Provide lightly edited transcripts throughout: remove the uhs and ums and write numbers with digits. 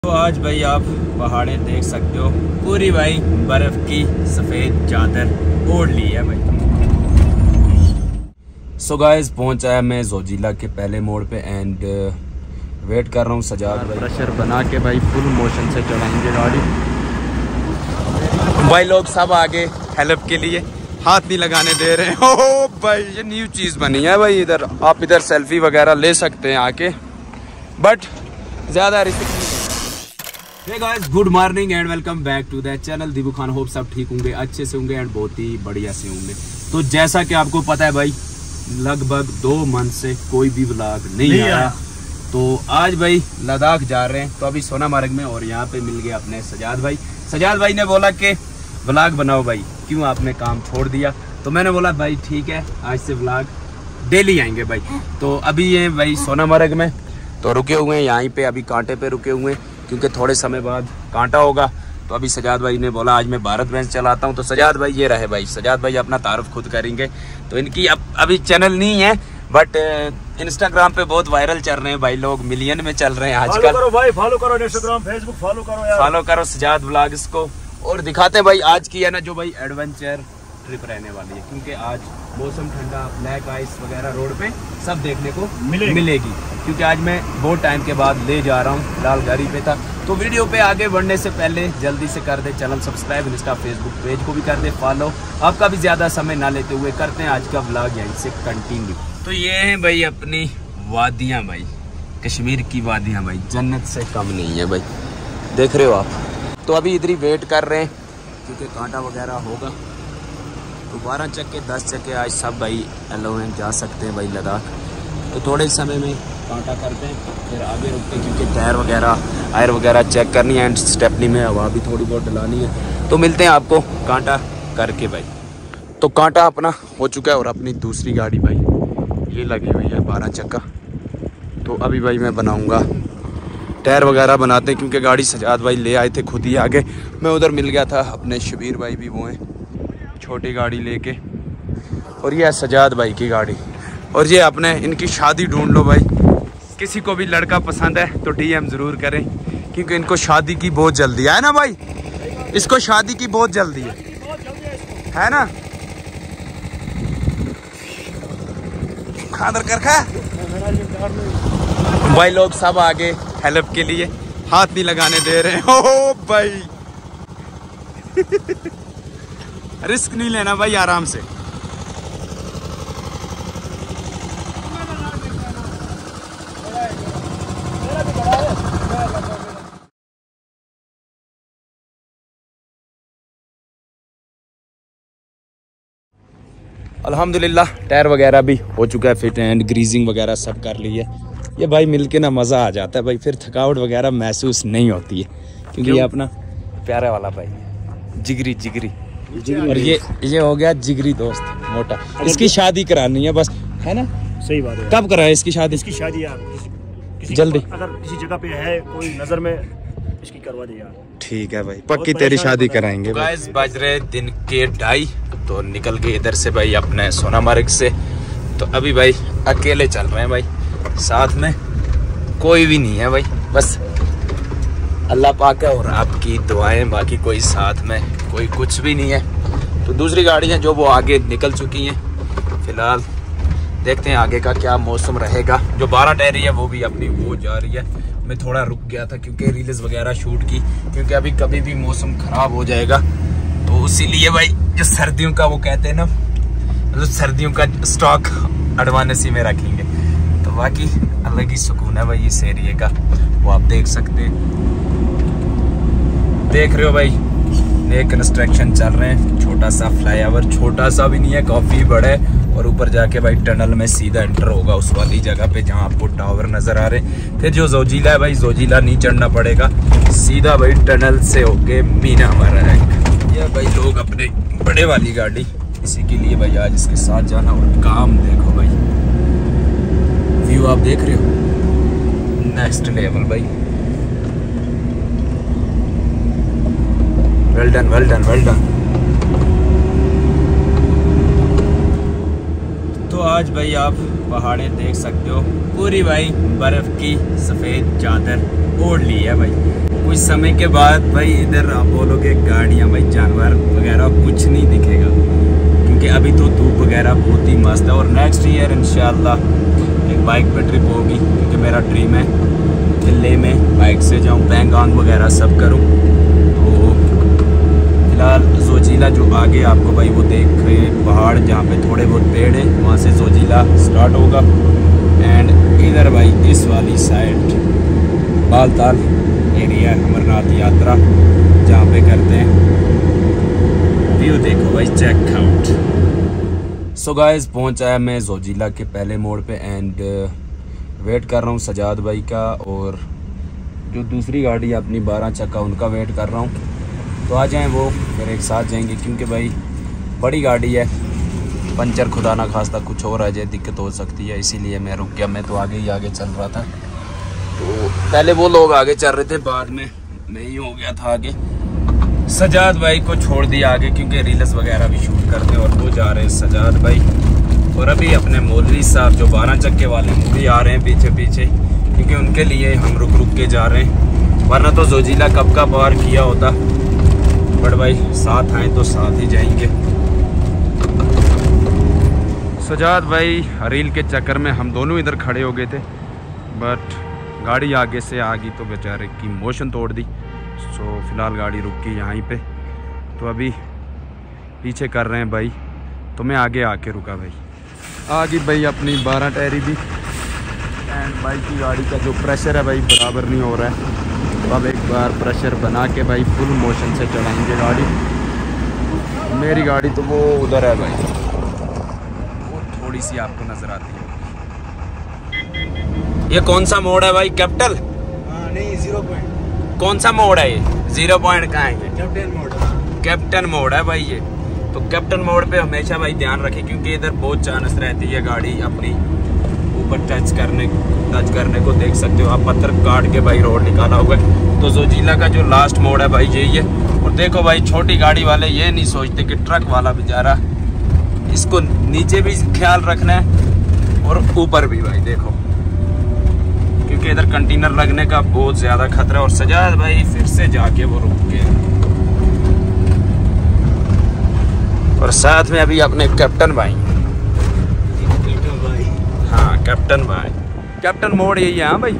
तो आज भाई आप पहाड़ें देख सकते हो, पूरी भाई बर्फ की सफ़ेद चादर ओढ़ ली है भाई। सो गाइस पहुंचा है मैं जोजिला के पहले मोड़ पे एंड वेट कर रहा हूँ सजाद भाई। प्रेशर बना के भाई फुल मोशन से चलाएंगे गाड़ी। भाई लोग सब आगे हेल्प के लिए हाथ नहीं लगाने दे रहे हैं। ओ भाई ये न्यू चीज़ बनी है भाई, इधर आप इधर सेल्फी वगैरह ले सकते हैं आके, बट ज़्यादा रिस्क नहीं। Hey guys good morning and welcome back to the channel Dibu Khan. Hope सब ठीक होंगे, अच्छे से होंगे एंड बहुत ही बढ़िया से होंगे। तो जैसा कि आपको पता है भाई, लगभग 2 मंथ से कोई भी व्लॉग नहीं आया। तो आज भाई लद्दाख जा रहे हैं, तो अभी सोनामार्ग में, और यहाँ पे मिल गए अपने सजाद भाई। सजाद भाई ने बोला कि व्लॉग बनाओ भाई, क्यों आपने काम छोड़ दिया। तो मैंने बोला भाई ठीक है, आज से व्लॉग डेली आएंगे भाई। तो अभी ये भाई सोनामार्ग में तो रुके हुए हैं, यहीं पे अभी कांटे पे रुके हुए हैं क्योंकि थोड़े समय बाद कांटा होगा। तो अभी सजाद भाई ने बोला आज मैं भारत बेंच चलाता हूँ। तो सजाद भाई ये रहे भाई, सजाद भाई अपना तारुफ खुद करेंगे। तो इनकी अभी चैनल नहीं है, बट इंस्टाग्राम पे बहुत वायरल चल रहे हैं भाई, लोग मिलियन में चल रहे हैं आजकल। फॉलो करो भाई, फॉलो करो इंस्टाग्राम फेसबुक फॉलो करो यार, फॉलो करो सजाद व्लॉग्स को। और दिखाते हैं भाई आज की है ना जो भाई एडवेंचर ट्रिप रहने वाली है, क्योंकि आज मौसम ठंडा, ब्लैक आइस वगैरह रोड पे सब देखने को मिलेगी। क्योंकि आज मैं बहुत टाइम के बाद ले जा रहा हूँ, फिलहाल गाड़ी पे था। तो वीडियो पे आगे बढ़ने से पहले जल्दी से कर दे channel subscribe, Insta Facebook page को भी कर दे फॉलो। आपका भी ज्यादा समय ना लेते हुए करते हैं आज का व्लॉग यहीं से कंटिन्यू। तो ये है भाई अपनी वादियाँ भाई, कश्मीर की वादियाँ भाई, जन्नत से कम नहीं है भाई, देख रहे हो आप। तो अभी इधर ही वेट कर रहे हैं क्योंकि कांटा वगैरह होगा। तो 12 चक्के 10 चक्के आज सब भाई अलाउ हैं, जा सकते हैं भाई लद्दाख। तो थोड़े समय में कांटा करते हैं, फिर आगे रुकते हैं क्योंकि टायर वगैरह आयर वगैरह चेक करनी है एंड स्टेपनी में हवा भी थोड़ी बहुत डलानी है। तो मिलते हैं आपको कांटा करके भाई। तो कांटा अपना हो चुका है और अपनी दूसरी गाड़ी भाई ये लगी हुई है 12 चक्का। तो अभी भाई मैं बनाऊँगा टायर वगैरह बनाते हैं क्योंकि गाड़ी सजाद भाई ले आए थे खुद ही आगे। मैं उधर मिल गया था, अपने शबीर भाई भी वो हैं छोटी गाड़ी लेके, और ये है सजाद भाई की गाड़ी। और ये अपने इनकी शादी ढूंढ लो भाई, किसी को भी लड़का पसंद है तो डीएम ज़रूर करें क्योंकि इनको शादी की बहुत जल्दी है ना भाई, इसको शादी की बहुत जल्दी है ना। खादर कर खा भाई, लोग सब आगे हेल्प के लिए हाथ नहीं लगाने दे रहे हैं। ओ भाई रिस्क नहीं लेना भाई, आराम से। अल्हम्दुलिल्लाह टायर वगैरह भी हो चुका है फिट एंड ग्रीजिंग वगैरह सब कर ली है। ये भाई मिलके ना मज़ा आ जाता है भाई, फिर थकावट वगैरह महसूस नहीं होती है क्योंकि ये अपना प्यारा वाला भाई जिगरी जिगरी। और ये हो गया जिगरी दोस्त मोटा, इसकी शादी करानी है बस, है ना। सही बात है। कब कराए इसकी शादी? इसकी शादी यार जल्दी, अगर किसी जगह पे है कोई नजर में, इसकी करवा दे यार। ठीक है भाई, पक्की तेरी शादी कराएंगे। गाइस बज रहे दिन के 2:30, तो निकल गए इधर से भाई अपने सोनामार्ग से। तो अभी भाई अकेले चल रहे हैं भाई, साथ में कोई भी नहीं है भाई, बस अल्लाह पाक है और आपकी दुआएं, बाकी कोई साथ में कोई कुछ भी नहीं है। तो दूसरी गाड़ियां जो वो आगे निकल चुकी हैं, फिलहाल देखते हैं आगे का क्या मौसम रहेगा। जो 12 टायरी है वो भी अपनी वो जा रही है। मैं थोड़ा रुक गया था क्योंकि रील्स वगैरह शूट की, क्योंकि अभी कभी भी मौसम ख़राब हो जाएगा। तो इसीलिए भाई जो सर्दियों का वो कहते हैं ना, मतलब सर्दियों का स्टॉक अडवानेसी में रखेंगे। तो बाकी अलग ही सुकून है भाई इस एरिए का, वो आप देख सकते हैं। देख रहे हो भाई नए कंस्ट्रक्शन चल रहे हैं, छोटा सा फ्लाईओवर, छोटा सा भी नहीं है, काफ़ी बड़ा है। और ऊपर जाके भाई टनल में सीधा एंटर होगा उस वाली जगह पे जहाँ आपको टावर नज़र आ रहे हैं। फिर जो जोजिला है भाई, जोजिला नहीं चढ़ना पड़ेगा, सीधा भाई टनल से होके मीना हमारा है। ये भाई लोग अपने बड़े वाली गाड़ी, इसी के लिए भाई आज इसके साथ जाना। और काम देखो भाई, व्यू आप देख रहे हो, नेक्स्ट लेवल भाई। Well done well done well done. तो आज भाई आप पहाड़ें देख सकते हो, पूरी भाई बर्फ की सफ़ेद चादर ओढ़ ली है भाई। समय के बाद भाई इधर आप बोलोगे गाड़ियाँ भाई जानवर वगैरह कुछ नहीं दिखेगा, क्योंकि अभी तो धूप वगैरह बहुत ही मस्त है। और नेक्स्ट ईयर इंशाल्लाह एक बाइक पे ट्रिप होगी, क्योंकि मेरा ड्रीम है दिल्ली में बाइक से जाऊँ, बैंगॉन्ग वगैरह सब करूँ। तो फिलहाल जोजिला जो आगे आपको भाई वो देख रहे पहाड़ जहाँ पे थोड़े बहुत पेड़ हैं, वहाँ से जोजिला स्टार्ट होगा। एंड इधर भाई इस वाली साइड बालताल एरिया अमरनाथ यात्रा जहाँ पे करते हैं। व्यू देखो भाई, चेक आउट। सो गाइस पहुँच आया मैं जोजिला के पहले मोड़ पे एंड वेट कर रहा हूँ सजाद भाई का, और जो दूसरी गाड़ी है अपनी 12 चक्का उनका वेट कर रहा हूँ। तो आ जाएं वो, फिर एक साथ जाएंगे, क्योंकि भाई बड़ी गाड़ी है, पंचर खुदा ना खास्ता कुछ और आ जाए दिक्कत हो सकती है, इसीलिए मैं रुक गया। मैं तो आगे ही आगे चल रहा था, तो पहले वो लोग आगे चल रहे थे, बाद में मैं ही हो गया था आगे। सजाद भाई को छोड़ दिया आगे, क्योंकि रील्स वगैरह भी शूट करते हैं, और वो जा रहे हैं सजाद भाई। और अभी अपने मौलवी साहब जो 12 चक्के वाले वो भी आ रहे हैं पीछे पीछे, क्योंकि उनके लिए हम रुक रुक के जा रहे हैं, वरना तो जोजिला कब का पार किया होता। बट भाई साथ आए तो साथ ही जाएंगे। सजाद भाई रील के चक्कर में हम दोनों इधर खड़े हो गए थे, बट गाड़ी आगे से आ गई तो बेचारे की मोशन तोड़ दी। सो फिलहाल गाड़ी रुक गई यहीं पे, तो अभी पीछे कर रहे हैं भाई, तो मैं आगे आके रुका भाई। आ गई भाई अपनी 12 टायरी भी, एंड भाई की गाड़ी का जो प्रेशर है भाई बराबर नहीं हो रहा है, तो अब एक बार प्रेशर बना के भाई फुल मोशन से चलाएंगे गाड़ी। मेरी गाड़ी तो वो उधर है भाई, वो थोड़ी सी आपको नज़र आती है। ये कौन सा मोड़ है भाई, कैपिटल? नहीं, 0 पॉइंट। कौन सा मोड़ है ये? 0 पॉइंट कहाँ है? कैप्टन मोड़। कैप्टन मोड़ है भाई ये। तो कैप्टन मोड़ पे हमेशा भाई ध्यान रखें, क्योंकि इधर बहुत चांस रहती है गाड़ी अपनी ऊपर टच करने को। देख सकते हो आप, पत्थर काट के भाई रोड निकाला हुआ है। तो जोजिला का जो लास्ट मोड़ है भाई यही है। और देखो भाई छोटी गाड़ी वाले ये नहीं सोचते कि ट्रक वाला बेचारा, इसको नीचे भी ख्याल रखना है और ऊपर भी भाई देखो, क्योंकि इधर कंटेनर लगने का बहुत ज़्यादा खतरा है। और सजाद भाई फिर से जाके वो रुक के, और साथ में अभी अपने कैप्टन भाई। हाँ कैप्टन भाई, कैप्टन मोड़ यही है। हाँ भाई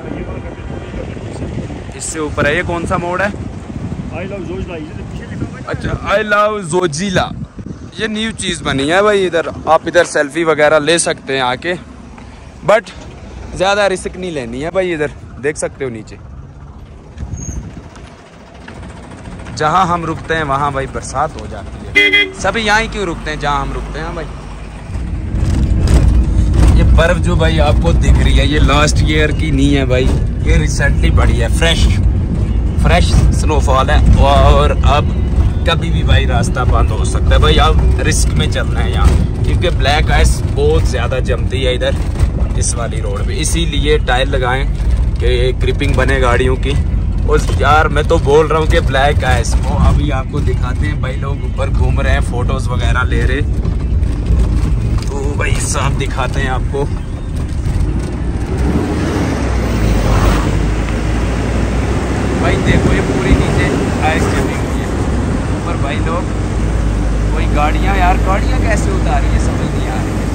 इससे ऊपर है, ये कौन सा मोड़ है? I love Zojila. अच्छा, आई लव जोजिला, ये न्यू चीज़ बनी है भाई इधर। आप इधर सेल्फी वगैरह ले सकते हैं आके, बट ज़्यादा रिस्क नहीं लेनी है भाई। इधर देख सकते हो नीचे जहाँ हम रुकते हैं वहाँ भाई बरसात हो जाती है। सभी यहाँ ही क्यों रुकते हैं जहाँ हम रुकते हैं भाई। ये बर्फ जो भाई आपको दिख रही है ये लास्ट ईयर की नहीं है भाई, ये रिसेंटली बढ़ी है, फ्रेश स्नोफॉल है। और अब कभी भी भाई रास्ता बंद हो सकता है भाई, अब रिस्क में चलना है यहाँ, क्योंकि ब्लैक आइस बहुत ज़्यादा जमती है इधर इस वाली रोड पे। इसीलिए टायर लगाएं कि ग्रिपिंग बने गाड़ियों की। उस यार मैं तो बोल रहा हूँ कि ब्लैक आइस वो अभी आपको दिखाते हैं भाई, लोग ऊपर घूम रहे हैं, फोटोज वगैरह ले रहे, तो भाई साफ दिखाते हैं आपको। भाई देखो ये पूरी नीचे आइस जमी हुई है ऊपर भाई। लोग कोई गाड़ियाँ कैसे उतारी है समझ नहीं आ रही है।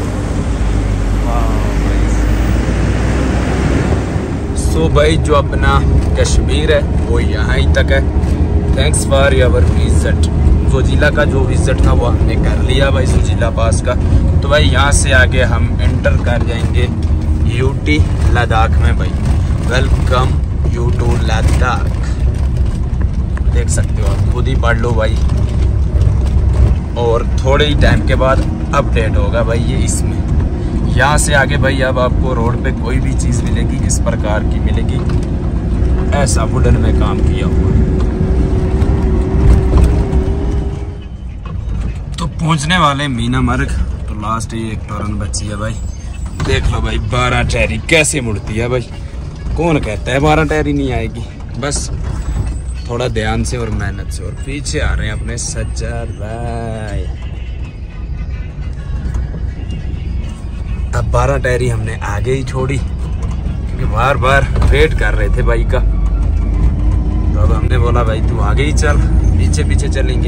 सो भाई जो अपना कश्मीर है वो यहाँ ही तक है। Thanks for your visit. Zojila का जो विजिट था वो हमने कर लिया भाई, जोजिला पास का। तो भाई यहाँ से आगे हम एंटर कर जाएंगे यूटी लद्दाख में भाई। वेलकम यू टू लद्दाख, देख सकते हो आप, खुद ही पढ़ लो भाई। और थोड़े ही टाइम के बाद अपडेट होगा भाई ये इसमें। यहाँ से आगे भाई अब आपको रोड पे कोई भी चीज़ मिलेगी इस प्रकार की मिलेगी, ऐसा वुडन में काम किया हुआ। तो पहुँचने वाले मीना मर्ग, तो लास्ट ही एक टर्न बची है भाई। देख लो भाई 12 टहरी कैसे मुड़ती है भाई। कौन कहता है 12 टहरी नहीं आएगी, बस थोड़ा ध्यान से और मेहनत से। और पीछे आ रहे हैं अपने सज्जाद भाई। अब 12 टहरी हमने आगे ही छोड़ी, क्योंकि बार बार वेट कर रहे थे भाई का। तो बोला भाई तू आगे ही चल, पीछे पीछे चलेंगे।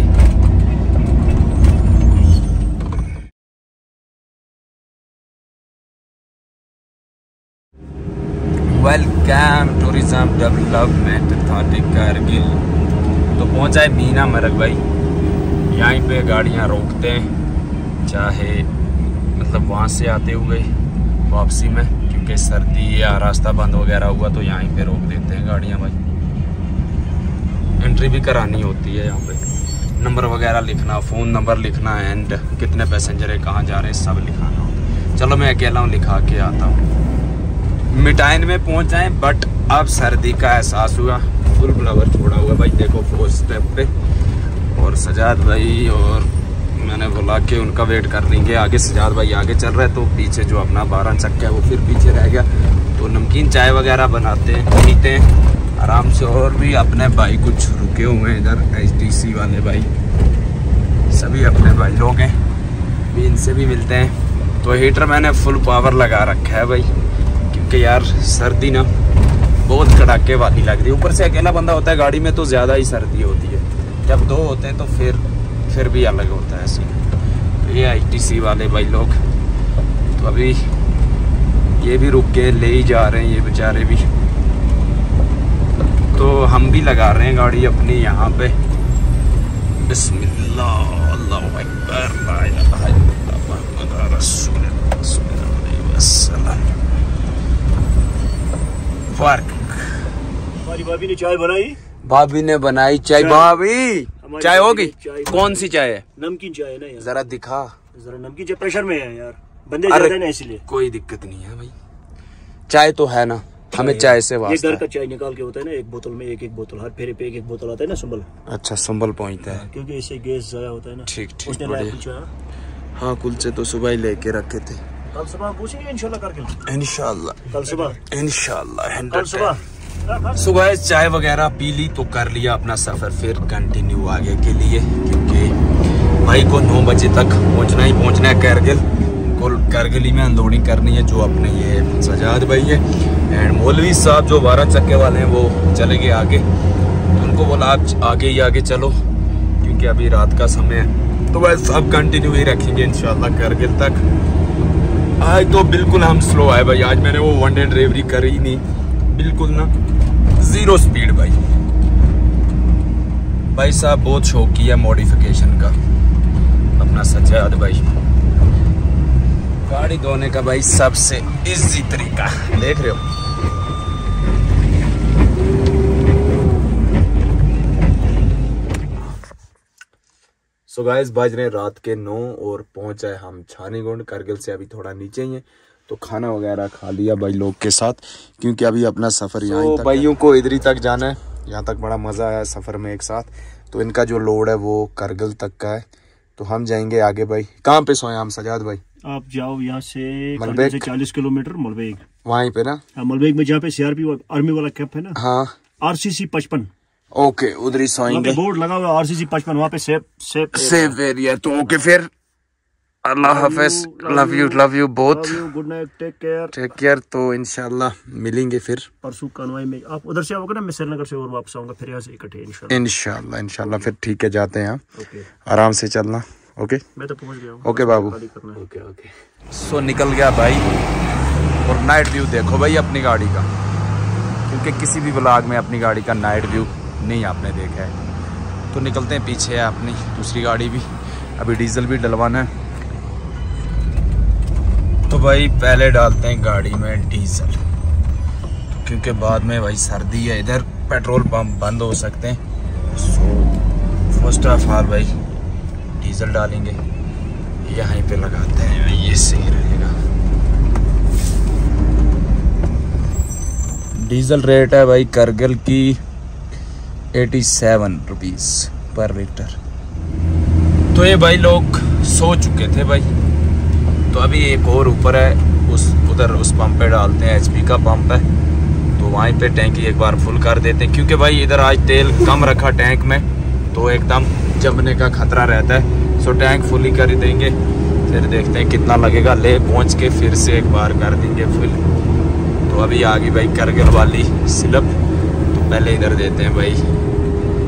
Welcome tourism development authority Kargil. तो पहुंचा है मीना मरग भाई। यहीं पे गाड़ियां रोकते हैं, चाहे मतलब वहाँ से आते हुए वापसी में, क्योंकि सर्दी या रास्ता बंद वगैरह हुआ तो यहीं पे रोक देते हैं गाड़ियां भाई। एंट्री भी करानी होती है यहाँ पे, नंबर वगैरह लिखना, फ़ोन नंबर लिखना एंड कितने पैसेंजर है, कहाँ जा रहे हैं, सब लिखाना होता है। चलो मैं अकेला हूँ, लिखा के आता हूँ। मिटाइन में पहुँच जाए, बट अब सर्दी का एहसास हुआ। फुल फ्लावर छोड़ा हुआ भाई, देखो 4 स्टेप पे। और सजाद भाई और मैंने बोला कि उनका वेट कर लेंगे आगे। सजाद भाई आगे चल रहे, तो पीछे जो अपना 12 चक्का है वो फिर पीछे रह गया। तो नमकीन चाय वगैरह बनाते हैं, पीते हैं आराम से। और भी अपने भाई कुछ रुके हुए हैं इधर, HDC वाले भाई, सभी अपने भाई लोग हैं, भी इनसे भी मिलते हैं। तो हीटर मैंने फुल पावर लगा रखा है भाई, क्योंकि यार सर्दी ना बहुत कड़ाके वाली लग रही है। ऊपर से अकेला बंदा होता है गाड़ी में तो ज़्यादा ही सर्दी होती है, जब 2 होते हैं तो फिर भी अलग होता है सीन। तो ये HDC वाले भाई लोग, तो अभी ये भी रुक के ले ही जा रहे हैं ये बेचारे भी। तो हम भी लगा रहे हैं गाड़ी अपनी यहाँ पे। बिस्मिल्लाह, अल्लाहु अकबर, ला इलाहा इल्लल्लाह मुहम्मद रसूलुल्लाह सल्लल्लाहु अलैहि वसल्लम। फर्क हमारी भाभी ने चाय बनाई, भाभी ने बनाई चाय। भाभी चाय होगी? कौन सी चाय है? नमकीन चाय है ना यार, जरा दिखा। जरा नमकीन चाय प्रेशर में है यार, बंदे ज्यादा है ना इसलिए। कोई दिक्कत नहीं है भाई, चाय तो है ना, हमें चाय से वास्ता है। घर का चाय निकाल के होता है ना, एक बोतल में एक बोतल, हर फेरे पे एक बोतल आता है ना संभल। अच्छा संभल पहुँचता है, क्योंकि इससे गैस ज्यादा होता है ना। ठीक ठीक, उसने बढ़िया। हाँ कुलचे तो सुबह ही लेके रखे थे। कल सुबह पूछेंगे इंशाल्लाह करके, इंशाल्लाह कल सुबह, इंशाल्लाह कल सुबह। सुबह चाय वगैरह पी ली तो कर लिया अपना सफ़र फिर कंटिन्यू आगे के लिए, क्योंकि भाई को 9 बजे तक पहुंचना है कारगिल। कारगिल ही में अंदोड़ी करनी है, जो अपने ये सजाद भाई है एंड मौलवी साहब जो 12 चक्के वाले हैं वो चले गए आगे। तो उनको बोला आप आगे ही आगे चलो, क्योंकि अभी रात का समय है। तो बस अब कंटिन्यू ही रखेंगे इंशाल्लाह कारगिल तक। आज तो बिल्कुल हम स्लो आए भाई, आज मैंने वो 1 डे ड्राइवरी करी ही नहीं, बिल्कुल ना 0 स्पीड भाई साहब बहुत शौकी है मॉडिफिकेशन का अपना सजाद भाई। गाड़ी धोने का भाई सबसे इजी तरीका देख रहे हो। सो गाइस बज रहे रात के 9 और पहुंचा है हम छानीगुंड। कारगिल से अभी थोड़ा नीचे ही है, तो खाना वगैरह खा लिया भाई लोग के साथ, क्योंकि अभी अपना सफ़र यहाँ भाइयों को इधर ही तक जाना है। यहाँ तक बड़ा मज़ा आया सफ़र में एक साथ। तो इनका जो लोड है वो कारगिल तक का है, तो हम जाएंगे आगे भाई। कहाँ पे सोए हम सजाद भाई? आप जाओ यहाँ से 40 किलोमीटर मलबेग, वहीं पे ना मलबेग में जहाँ पे CRP आर्मी वाला कैंप है ना। हाँ RCC 55। ओके उधर ही सोएंगे, बोर्ड लगा हुआ RCC 55, वहाँ पे सेफ एरिया। तो ओके फिर अल्लाह हाफिज, love you both, good night, take care. तो इंशाल्लाह मिलेंगे फिर परसों कानवाई में। आप उधर से आओगे ना, मैं श्रीनगर से और वापस आऊंगा, फिर यहाँ से इकट्ठे इंशाल्लाह फिर ठीक है, जाते हैं। ओके आराम से चलना। ओके मैं तो पहुँच गया हूँ। ओके बाबू। ओके सो निकल गया भाई। और नाइट व्यू देखो भाई अपनी गाड़ी का, क्योंकि किसी भी व्लॉग में अपनी गाड़ी का नाइट व्यू नहीं आपने देखा है। तो निकलते हैं, पीछे है अपनी दूसरी गाड़ी भी, अभी डीजल भी डलवाना है। तो भाई पहले डालते हैं गाड़ी में डीजल, क्योंकि बाद में भाई सर्दी है, इधर पेट्रोल पंप बंद हो सकते हैं। सो फर्स्ट ऑफ ऑल भाई डीजल डालेंगे, यहीं पे लगाते हैं, ये सही रहेगा। डीजल रेट है भाई कारगिल की 87 रुपीज़ पर लीटर। तो ये भाई लोग सो चुके थे भाई, तो अभी एक और ऊपर है, उधर उस पंप पे डालते हैं, HP का पंप है। तो वहीं पे टैंकी एक बार फुल कर देते हैं, क्योंकि भाई इधर आज तेल कम रखा टैंक में, तो एकदम जमने का खतरा रहता है। सो टैंक फुल ही कर देंगे, फिर देखते हैं कितना लगेगा। ले पहुँच के फिर से एक बार कर देंगे फुल। तो अभी आ गई भाई कारगिल वाली स्लिप, तो पहले इधर देते हैं भाई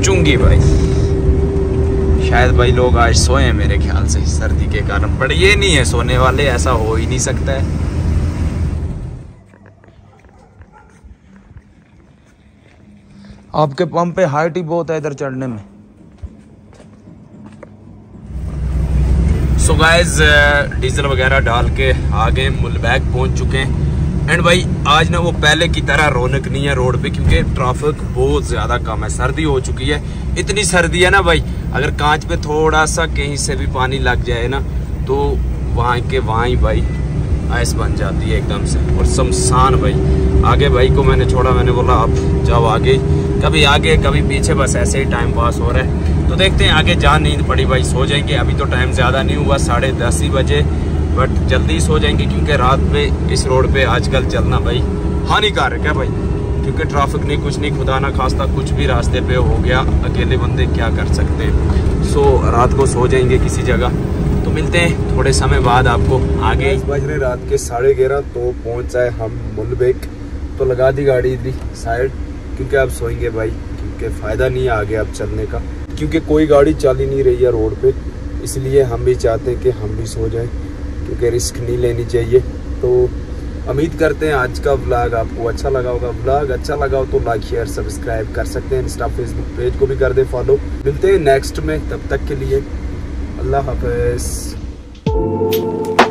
चुंगी भाई। शायद भाई लोग आज सोए हैं मेरे ख्याल से सर्दी के कारण, बट ये नहीं है सोने वाले, ऐसा हो ही नहीं सकता है। आपके पंप पे हाइट ही बहुत है इधर चढ़ने में। सो गाइस डीजल वगैरह डाल के आगे मुलबैग पहुंच चुके हैं। एंड भाई आज ना वो पहले की तरह रौनक नहीं है रोड पे, क्योंकि ट्रैफिक बहुत ज्यादा कम है। सर्दी हो चुकी है, इतनी सर्दी है ना भाई, अगर कांच पे थोड़ा सा कहीं से भी पानी लग जाए ना तो वहाँ के वहाँ ही भाई आइस बन जाती है एकदम से। और शमशान भाई, आगे भाई को मैंने छोड़ा, मैंने बोला आप जाओ आगे, कभी आगे कभी पीछे, बस ऐसे ही टाइम पास हो रहा है। तो देखते हैं आगे। जा नींद पड़ी भाई, सो जाएंगे। अभी तो टाइम ज़्यादा नहीं हुआ, 10:30 ही बजे, बट जल्दी सो जाएंगे क्योंकि रात में इस रोड पे आजकल चलना भाई हानिकारक है भाई, क्योंकि ट्रैफिक नहीं कुछ नहीं, खुदा ना खास्ता कुछ भी रास्ते पे हो गया, अकेले बंदे क्या कर सकते हैं। सो रात को सो जाएंगे किसी जगह। तो मिलते हैं थोड़े समय बाद आपको आगे। बज रहे रात के 11:30, तो पहुँच जाए हम मुलबैग। तो लगा दी गाड़ी इधर साइड, क्योंकि आप सोएंगे भाई, क्योंकि फ़ायदा नहीं है आगे अब चलने का, क्योंकि कोई गाड़ी चल ही नहीं रही है रोड पे। इसलिए हम भी चाहते हैं कि हम भी सो जाएं, क्योंकि रिस्क नहीं लेनी चाहिए। तो उम्मीद करते हैं आज का व्लॉग आपको अच्छा लगा होगा। व्लॉग अच्छा लगा हो तो लाइक शेयर सब्सक्राइब कर सकते हैं। इंस्टा फेसबुक पेज को भी कर दे फॉलो। मिलते हैं नेक्स्ट में, तब तक के लिए अल्लाह हाफ़िज़।